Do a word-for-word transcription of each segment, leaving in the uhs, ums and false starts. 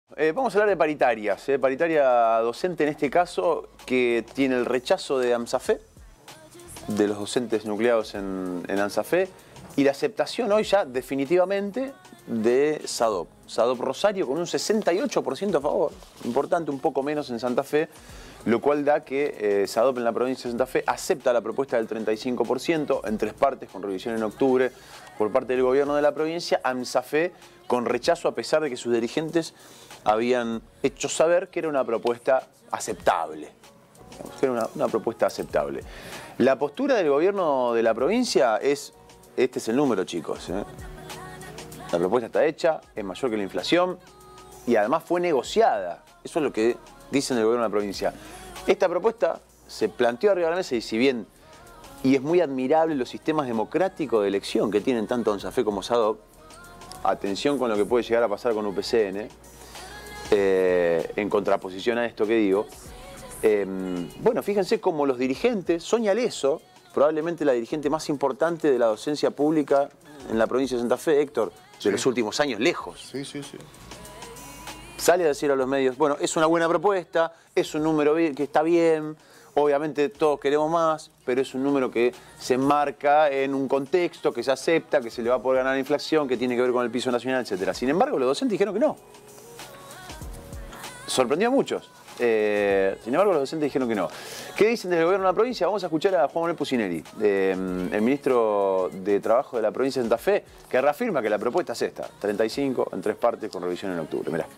Eh, vamos a hablar de paritarias, eh, paritaria docente en este caso, que tiene el rechazo de AMSAFE, de los docentes nucleados en, en AMSAFE, y la aceptación hoy ya definitivamente de SADOP. SADOP Rosario con un sesenta y ocho por ciento a favor, importante, un poco menos en Santa Fe, lo cual da que eh, SADOP en la provincia de Santa Fe acepta la propuesta del treinta y cinco por ciento en tres partes, con revisión en octubre por parte del gobierno de la provincia. AMSAFE con rechazo, a pesar de que sus dirigentes habían hecho saber que era una propuesta aceptable. Que era una, una propuesta aceptable. La postura del gobierno de la provincia es, este es el número, chicos, ¿eh? La propuesta está hecha, es mayor que la inflación y además fue negociada. Eso es lo que dicen del gobierno de la provincia. Esta propuesta se planteó arriba de la mesa y si bien, y es muy admirable los sistemas democráticos de elección que tienen tanto AMSAFE como SADOP, atención con lo que puede llegar a pasar con U P C N, eh, en contraposición a esto que digo. Eh, bueno, fíjense cómo los dirigentes, Sonia Leso, probablemente la dirigente más importante de la docencia pública en la provincia de Santa Fe, Héctor, de sí. los últimos años, lejos. Sí, sí, sí. Sale a decir a los medios, bueno, es una buena propuesta, es un número que está bien, obviamente todos queremos más, pero es un número que se enmarca en un contexto, que se acepta, que se le va a poder ganar la inflación, que tiene que ver con el piso nacional, etcétera. Sin embargo, los docentes dijeron que no. Sorprendió a muchos. Eh, sin embargo, los docentes dijeron que no. ¿Qué dicen desde el gobierno de la provincia? Vamos a escuchar a Juan Manuel Pucineri, eh, el ministro de Trabajo de la provincia de Santa Fe, que reafirma que la propuesta es esta, treinta y cinco en tres partes con revisión en octubre. Mirá.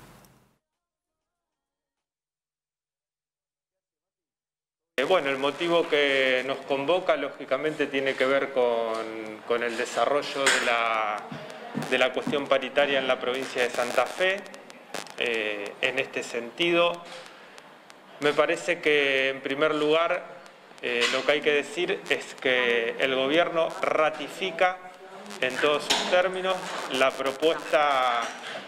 Bueno, el motivo que nos convoca lógicamente tiene que ver con, con el desarrollo de la, de la cuestión paritaria en la provincia de Santa Fe. Eh, en este sentido, me parece que en primer lugar eh, lo que hay que decir es que el gobierno ratifica en todos sus términos la propuesta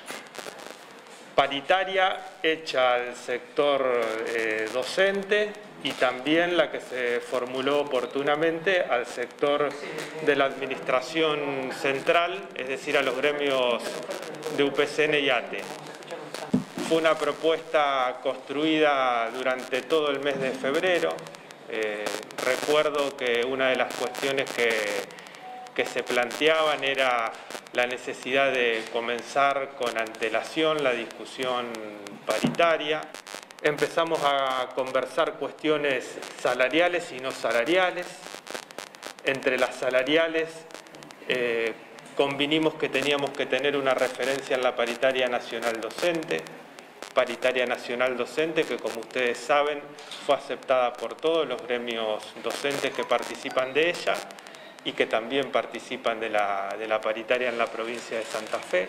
paritaria hecha al sector eh, docente y también la que se formuló oportunamente al sector de la administración central, es decir, a los gremios de U P C N y ATE. Fue una propuesta construida durante todo el mes de febrero. Eh, recuerdo que una de las cuestiones que, que se planteaban era la necesidad de comenzar con antelación la discusión paritaria. Empezamos a conversar cuestiones salariales y no salariales. Entre las salariales eh, convinimos que teníamos que tener una referencia en la paritaria nacional docente. Paritaria nacional docente que, como ustedes saben, fue aceptada por todos los gremios docentes que participan de ella y que también participan de la, de la paritaria en la provincia de Santa Fe.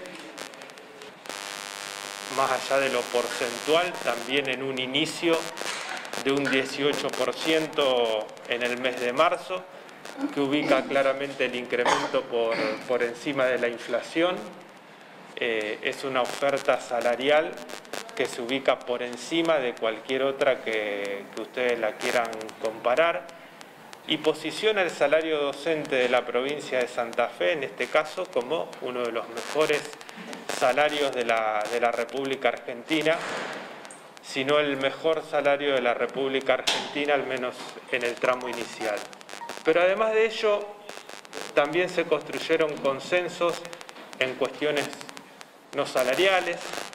Más allá de lo porcentual, también en un inicio de un dieciocho por ciento en el mes de marzo, que ubica claramente el incremento por, por encima de la inflación. Eh, es una oferta salarial que se ubica por encima de cualquier otra que, que ustedes la quieran comparar y posiciona el salario docente de la provincia de Santa Fe, en este caso, como uno de los mejores salarios de la, de la República Argentina, sino el mejor salario de la República Argentina, al menos en el tramo inicial. Pero además de ello, también se construyeron consensos en cuestiones no salariales.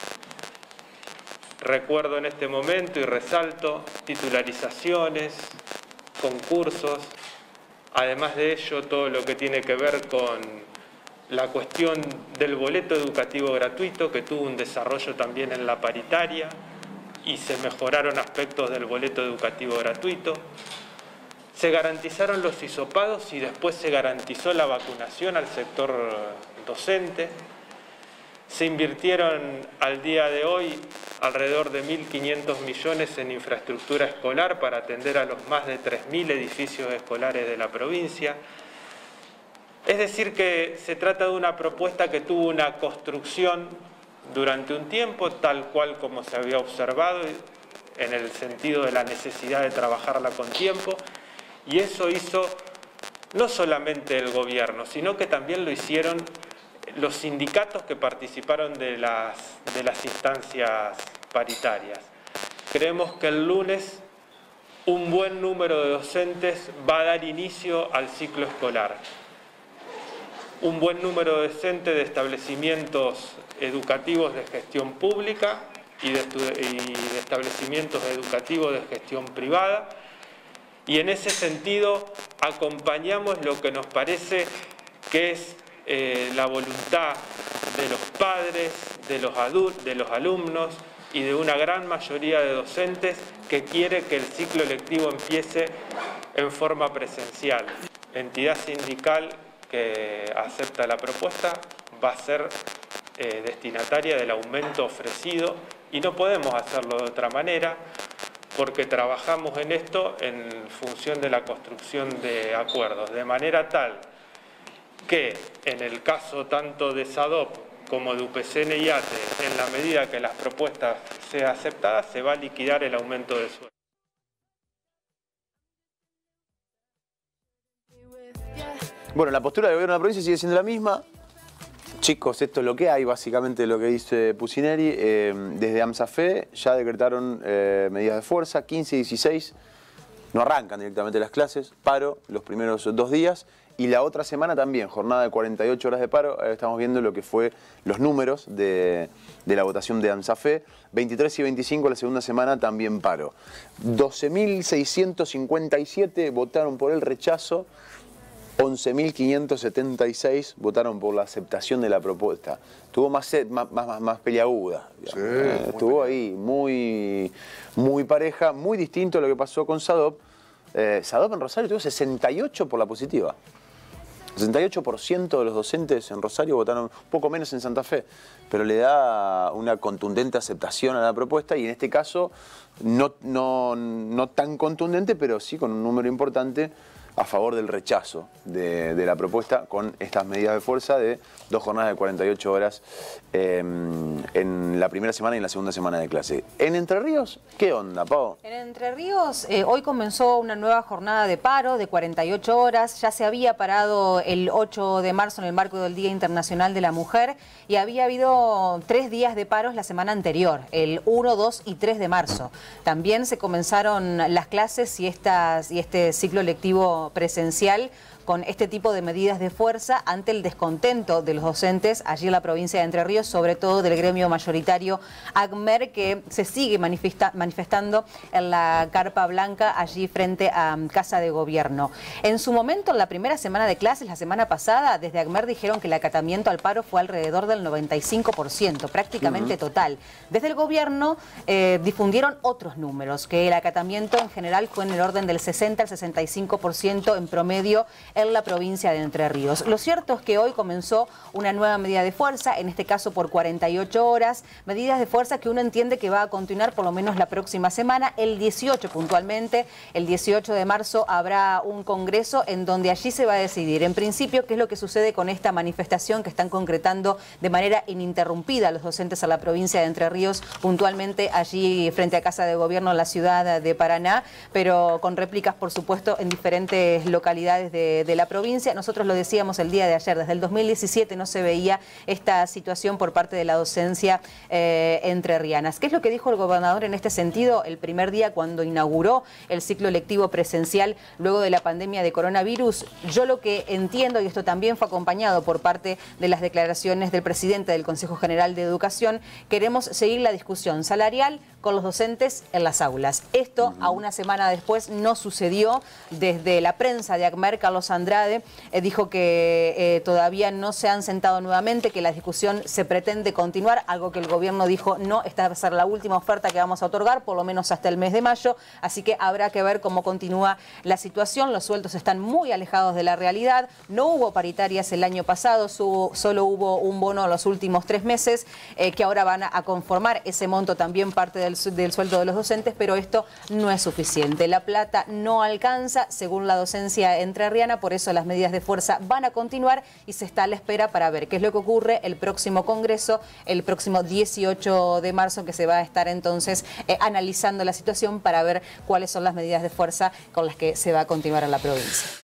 Recuerdo en este momento y resalto titularizaciones, concursos, además de ello todo lo que tiene que ver con la cuestión del boleto educativo gratuito, que tuvo un desarrollo también en la paritaria y se mejoraron aspectos del boleto educativo gratuito. Se garantizaron los hisopados y después se garantizó la vacunación al sector docente. Se invirtieron al día de hoy alrededor de mil quinientos millones en infraestructura escolar para atender a los más de tres mil edificios escolares de la provincia. Es decir, que se trata de una propuesta que tuvo una construcción durante un tiempo, tal cual como se había observado, en el sentido de la necesidad de trabajarla con tiempo, y eso hizo no solamente el gobierno, sino que también lo hicieron los sindicatos que participaron de las, de las instancias paritarias. Creemos que el lunes un buen número de docentes va a dar inicio al ciclo escolar. Un buen número de docentes de establecimientos educativos de gestión pública y de, y de establecimientos educativos de gestión privada. Y en ese sentido acompañamos lo que nos parece que es eh, la voluntad de los padres, de los adultos, de los alumnos y de una gran mayoría de docentes que quiere que el ciclo lectivo empiece en forma presencial. La entidad sindical que acepta la propuesta va a ser eh, destinataria del aumento ofrecido y no podemos hacerlo de otra manera porque trabajamos en esto en función de la construcción de acuerdos, de manera tal que en el caso tanto de SADOP como de U P C N y A T E, en la medida que las propuestas sean aceptadas, se va a liquidar el aumento de sueldo. Bueno, la postura del gobierno de la provincia sigue siendo la misma. Chicos, esto es lo que hay, básicamente lo que dice Pucineri. Eh, desde AMSAFE ya decretaron eh, medidas de fuerza, quince y dieciséis. No arrancan directamente las clases, paro los primeros dos días. Y la otra semana también, jornada de cuarenta y ocho horas de paro. Ahora estamos viendo lo que fue los números de, de la votación de AMSAFE. veintitrés y veinticinco la segunda semana también paro. doce mil seiscientos cincuenta y siete votaron por el rechazo. once mil quinientos setenta y seis votaron por la aceptación de la propuesta. Estuvo más, más, más, más peleaguda. Sí, eh, estuvo ahí muy, muy pareja, muy distinto a lo que pasó con SADOP. Eh, SADOP en Rosario tuvo sesenta y ocho por la positiva. sesenta y ocho por ciento de los docentes en Rosario votaron, un poco menos en Santa Fe, pero le da una contundente aceptación a la propuesta y en este caso no, no, no tan contundente, pero sí con un número importante a favor del rechazo de, de la propuesta con estas medidas de fuerza de dos jornadas de cuarenta y ocho horas eh, en la primera semana y en la segunda semana de clase. ¿En Entre Ríos qué onda, Pau? En Entre Ríos eh, hoy comenzó una nueva jornada de paro de cuarenta y ocho horas. Ya se había parado el ocho de marzo en el marco del Día Internacional de la Mujer y había habido tres días de paros la semana anterior, el uno, dos y tres de marzo. También se comenzaron las clases y, estas, y este ciclo lectivo presencial con este tipo de medidas de fuerza ante el descontento de los docentes allí en la provincia de Entre Ríos, sobre todo del gremio mayoritario ACMER, que se sigue manifesta, manifestando en la Carpa Blanca allí frente a Casa de Gobierno. En su momento, en la primera semana de clases, la semana pasada, desde ACMER dijeron que el acatamiento al paro fue alrededor del noventa y cinco por ciento, prácticamente uh-huh. total. Desde el gobierno eh, difundieron otros números, que el acatamiento en general fue en el orden del sesenta al sesenta y cinco por ciento en promedio en la provincia de Entre Ríos. Lo cierto es que hoy comenzó una nueva medida de fuerza, en este caso por cuarenta y ocho horas, medidas de fuerza que uno entiende que va a continuar por lo menos la próxima semana, el dieciocho puntualmente, el dieciocho de marzo habrá un congreso en donde allí se va a decidir, en principio, qué es lo que sucede con esta manifestación que están concretando de manera ininterrumpida los docentes a la provincia de Entre Ríos, puntualmente allí frente a Casa de Gobierno en la ciudad de Paraná, pero con réplicas, por supuesto, en diferentes localidades de de la provincia. Nosotros lo decíamos el día de ayer, desde el dos mil diecisiete no se veía esta situación por parte de la docencia eh, entrerrianas. ¿Qué es lo que dijo el gobernador en este sentido el primer día cuando inauguró el ciclo lectivo presencial luego de la pandemia de coronavirus? Yo lo que entiendo, y esto también fue acompañado por parte de las declaraciones del presidente del Consejo General de Educación, queremos seguir la discusión salarial con los docentes en las aulas. Esto a una semana después no sucedió. Desde la prensa de ACMER, Carlos Andrade eh, dijo que eh, todavía no se han sentado nuevamente, que la discusión se pretende continuar, algo que el gobierno dijo no, esta va a ser la última oferta que vamos a otorgar, por lo menos hasta el mes de mayo, así que habrá que ver cómo continúa la situación. Los sueldos están muy alejados de la realidad, no hubo paritarias el año pasado, su, solo hubo un bono los últimos tres meses, eh, que ahora van a conformar ese monto también parte del, del sueldo de los docentes, pero esto no es suficiente. La plata no alcanza, según la docencia entrerriana, por eso las medidas de fuerza van a continuar y se está a la espera para ver qué es lo que ocurre el próximo congreso, el próximo dieciocho de marzo, que se va a estar entonces eh, analizando la situación para ver cuáles son las medidas de fuerza con las que se va a continuar en la provincia.